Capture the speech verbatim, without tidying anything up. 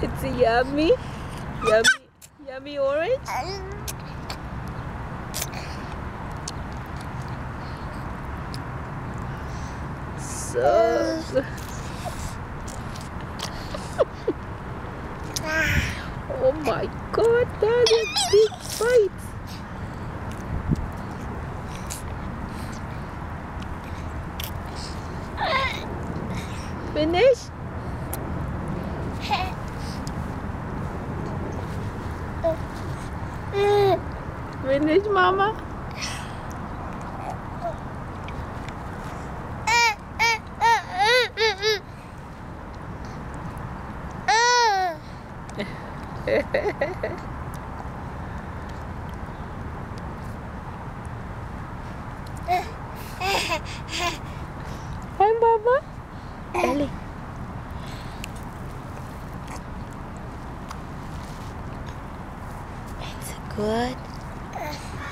It's a yummy, yummy, yummy orange. So good. Oh my God, that is a big bite. Finish? Finish, Mama? Hi, Mama. Ellie. It's good.